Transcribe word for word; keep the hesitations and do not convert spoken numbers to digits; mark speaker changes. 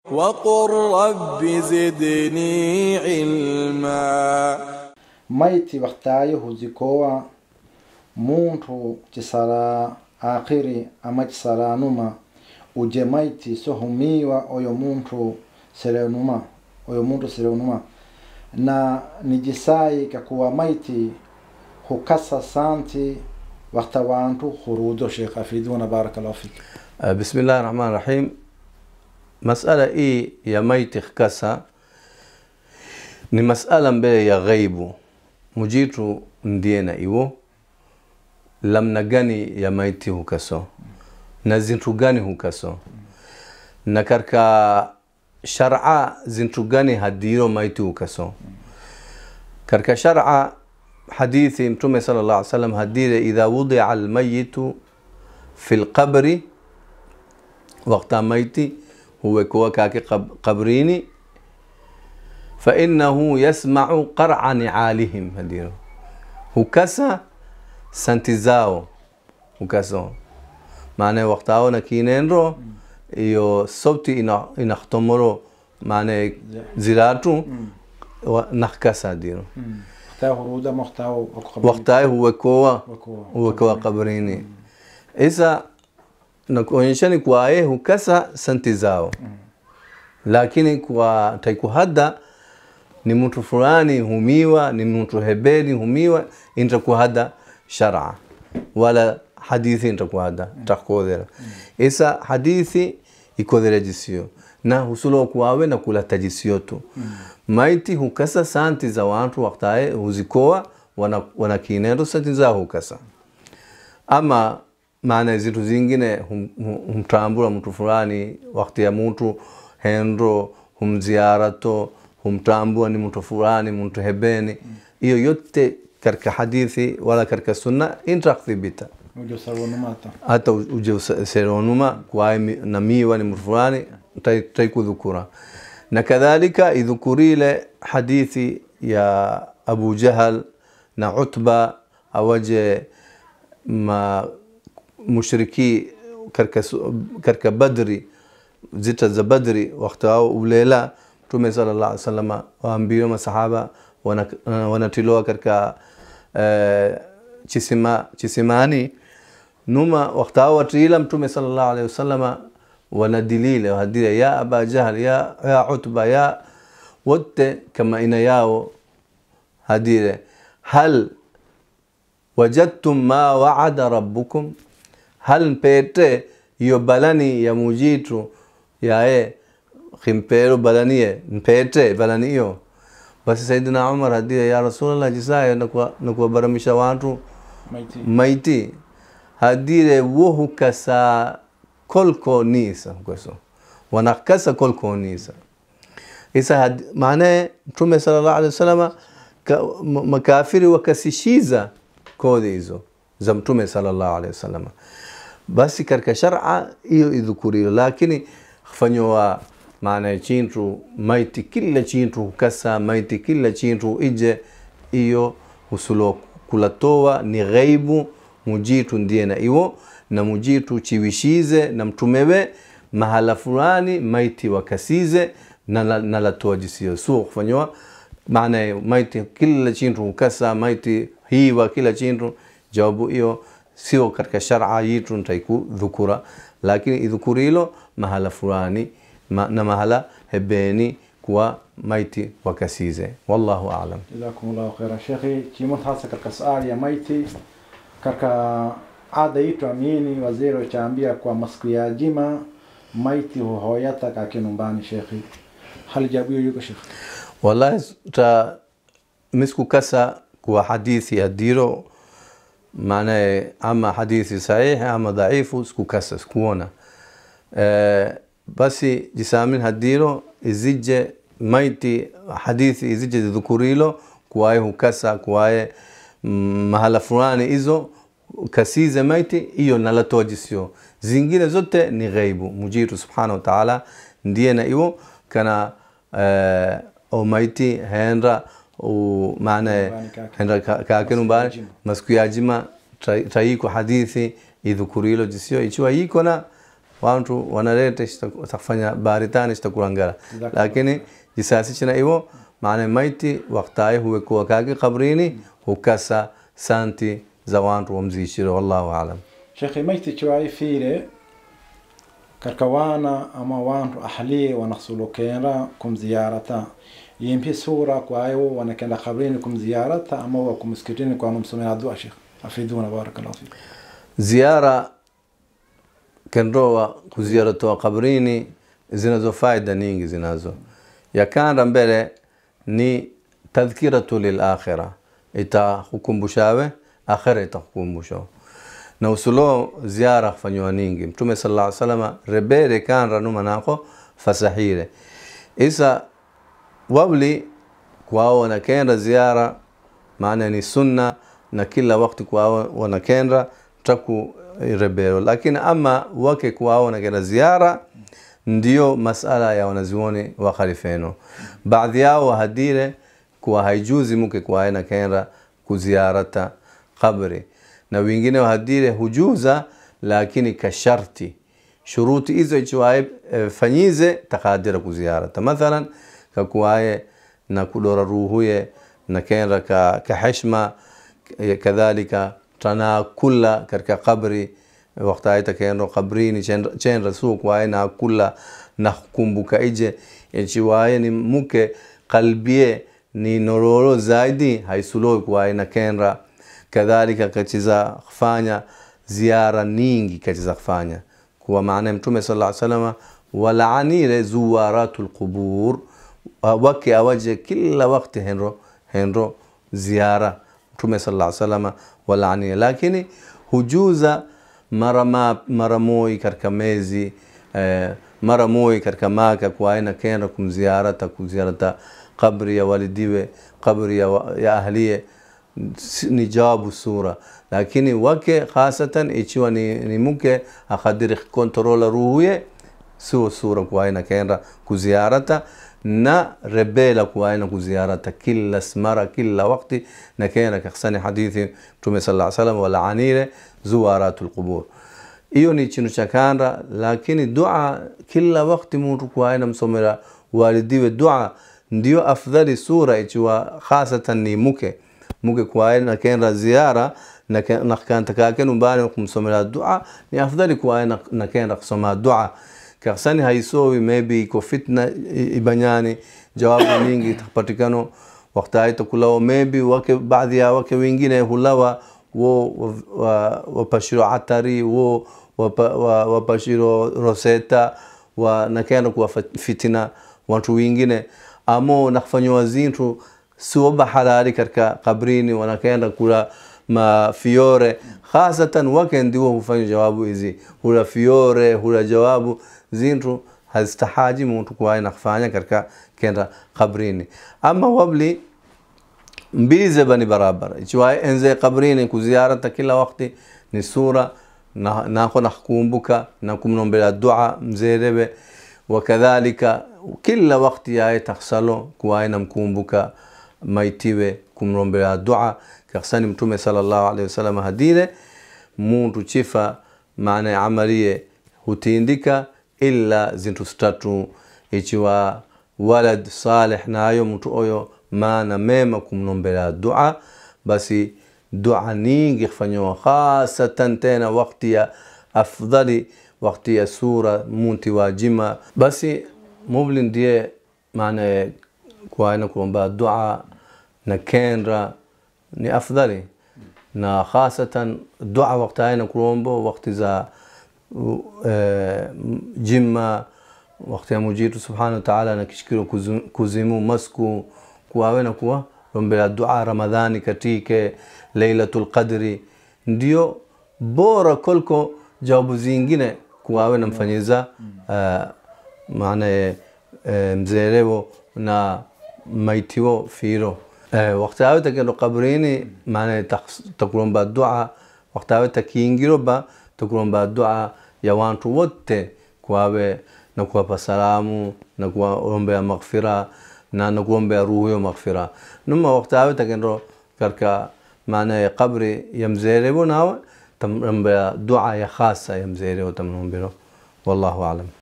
Speaker 1: وقل رب زدني علما.
Speaker 2: maiti waktayo huzikoa muntu chisara akhiri ama chisara numa uje maiti sohumiwa oyo muntu serenuma oyo muntu serenuma na nijisai kakuwa maiti hukasa santi wakta wantu khurudo. Sheikh afiduna barakallahu fik.
Speaker 3: Bismillahir Rahmanir Rahim. Masala hii ya maiti hukasa ni masala mbele ya ghaibu. Mujitu ndiye na iwo lamna gani ya maiti hukaso na zintu gani hukaso na karka shar'a zintu gani hadiro maiti hukaso. Karka shar'a hadithi Mtume sallallahu alaihi wasallam hadire idha wudi'a al-mayyitu fil qabri waqta maiti huwa kuwa kake qabrini fa innahu yasma'u qar'a ni'alihim hadiro hukasa santizao hukaso maana waqtao na kinenro iyo sauti ina inakhtomoro maana ziratu nakhkasa diro
Speaker 2: huruda waqtao
Speaker 3: waqtao huwa kuwa huwa kuwa qabrini isa nakuonyeshani kwa yeye hukasa santizao lakini kwa taikuhada ni mtu fulani humiwa ni mtu hebeni humiwa intakuhada shar'a wala hadithi intakuhada takodera isa hadithi ikodera jisio na husulo kuawe na kula tajisio tu maiti hukasa santi za watu waktae huzikoa wana, wana kinendo santi za hukasa ama maana zitu zingine humtambula hum, mtu fulani wakati ya mtu hendro humziarato humtambua ni mtu fulani mtu hebeni hiyo mm. yote katika hadithi wala katika sunna intrathibita hata uje seronuma kwa namiwa ni mtu fulani taikudhukura na kadhalika idhukurile hadithi ya Abu Jahal na Utba awaje ma mushriki katika katika Badri zita za Badri wakati wao ulela Mtume sallallahu alaihi wasallam waambia masahaba wanatiloa katika chisima chisimani numa wakati wao watila Mtume sallallahu alaihi wasallam wanadilile hadira ya Aba Jahl ya ya Utba ya wote kama ina yao hadire hal wajadtum ma wa'ada rabbukum hal mpete hiyo balani ya mujitu ya e khimpero balaniye mpete balani hiyo basi Saidina Umar hadia ya Rasulullah jisaya nakuwa nakuwa baramisha watu maiti maiti hadire wuhu kasa kolko nisa kwaso wanakasa kolko nisa isa maana Mtume sallallahu alaihi wasallam makafiri wakasishiza kodi hizo za Mtume sallallahu alaihi wasallam basi katika shar'a hiyo idhukuri lakini khafanywa maana chintu maiti kila chintu kasa maiti kila chintu ije hiyo usulo kulatoa ni ghaibu mujitu ndiye na iwo na mujitu chiwishize na mtumewe mahala fulani maiti wakasize na nalatoa jisio so khafanywa maana maiti kila chintu kasa maiti hii wa kila chintu jawabu hiyo sio katika shar'a yitu ntaiku dhukura lakini idhukurilo mahala fulani ma, na mahala hebeni kwa maiti wakasize wallahu a'lam.
Speaker 2: Jazakumullahu khairan Sheikh. Chimot hasa katika swali ya maiti katika ada yitu amini waziri wachaambia kwa masiku ya jima maiti huhoyata kake nyumbani Sheikh. Hali jabu yuko Sheikh?
Speaker 3: Wallahi ta misku kasa kwa hadithi ya diro maana ama hadithi sahihi ama dhaifu sikukasa sikuona e, basi jisamin hadiro izije maiti hadithi izije dhukurilo kwae hukasa kwae mahala fulani hizo kasize maiti hiyo nalatoa jisio zingine zote ni ghaibu mujitu subhanahu wa ta'ala ndiye na hiyo kana e, o maiti hendra و معنى كاكنو بار مسكو ياجما تايكو حديثي يذكريلو جسيو ichiwa iko na wantu wanaleta itakufanya baritani itakurangara lakini jisasi china hivyo maana maiti wakati huwe kwa kage kabrini hukasa santi za wantu wamzishiro wallahu aalam.
Speaker 2: Sheikh maiti chwai fire karkawana ama wantu ahli wanasulukera kum ziyarata yimpi sura kwa ayo wanakenda kabrini kum ziyarata ama wa kumsikitini kwa msomea dua. Sheikh afiduna barakallahu fik.
Speaker 3: Ziara kendoa kuziaratu kabrini zinazo faida nyingi zinazo ya kanda mbele ni tadhkiratu lil akhirah ita hukumbushawe akhirah ita hukumbushawe na usulo ziara kufanywa nyingi Mtume sallallahu alaihi wasallam rebere kan numa nako fasahire isa wabli kwao wanakenda ziara maana ni sunna na kila wakati kwao wanakenda taku rebero lakini ama wake kwao wanakenda ziara ndio masala ya wanazioni wa khalifeno baadhi yao hadire kwa haijuzi mke kwa aina kenda kuziarata kabri na wengine hadire hujuza lakini kasharti shuruti hizo ichwae fanyize takadira kuziarata mathalan kakuaye na kudora ruhuye na kenda ka kaheshma kadhalika tana kula katika kabri wakati kendo kabrini chen rasul kwa na kula na kumbuka ije ichiwaye ni mke kalbie ni nororo zaidi haisulo kwa na kenra kadhalika kachiza kufanya ziara nyingi kachiza kufanya kwa maana Mtume sallallahu alaihi wasallam walaani zuwaratul qubur wake awaje kila wakati henro henro ziara Mtume sallallahu alaihi wasallam walaani lakini hujuza mara mara moi katika mezi eh, mara moi katika Maka kwa aina kenda kumziarata kuziarata kabri ya walidiwe kabri ya, ya ahliye ni jawabu sura lakini wake hasatan ichiwa ni, ni mke akadiri kontrola ruhuye sio sura kwa aina kenda kuziarata na rebela kwa aina kuziarata kila mara kila wakati na kenda kaksani hadithi Mtume sallallahu alaihi wasallam wala anile zuwaratul qubur hiyo ni chinu cha kanda lakini dua kila wakati mtu kwa aina msomera walidiwe dua ndio afdali sura ichiwa hasatan ni mke mke kwa aina kenda ziara na na kanta kake numbani kumsomera dua ni afdali kwa aina na kenda kusoma dua kasani haisowi maybe iko fitna ibanyani jawabu nyingi tapatikano wakati itakulao maybe wake baadhi ya wake wengine hulawa wo wapashiro atari wo wapashiro roseta wa nakenda kwa fitina watu wengine amo nakufanywa zintu sio halali katika kabrini wanakaenda kula ma fiore hasatan wake ndio hufanya jawabu hizi hula fiore hula jawabu zintu hazistahaji mtu kwa aina kufanya katika kenda kabrini ama wabli mbize bani barabara ichiwa enze kabrini kuziarata kila wakati ni sura na nako nakumbuka na kumnombea dua mzerebe wakadhalika kila wakati yae takhsalo kwa aina mkumbuka maitiwe kumnombea dua kasani Mtume sallallahu alaihi wasallam hadire mtu chifa maana amaliye hutindika illa zintu statu ichiwa walad salih nayo mtu oyo maana mema kumnombea dua basi dua nyingi kufanywa hasatan tena wakati ya afdali wakati ya sura munti wajima basi mubli ndiye maana kwa aina kuomba dua na kenra ni afdali na hasatan dua wakati aina kuombo wakati za jima wakati ya mujitu subhanahu wa ta'ala na kishikiro kuzimu masku kuawena kuwa rombela dua ramadhani katike lailatul qadri ndio bora kolko jawabu zingine kuawena mfanyiza maana mzerewo na maitiwo firo wakati aweta kendo kabrini maana takuromba dua wakati aweta kiingiroba takuromba dua ya wantu wote kuawe na kuwapa salamu na kuombea maghfira na na kuombea ruhu ya maghfira numa wakati aweta kendo karka maana kabri ya mzerewo nawe تمرمبا دعاء خاصة يمزيري وتمنهم بيرو wallahu a'lam.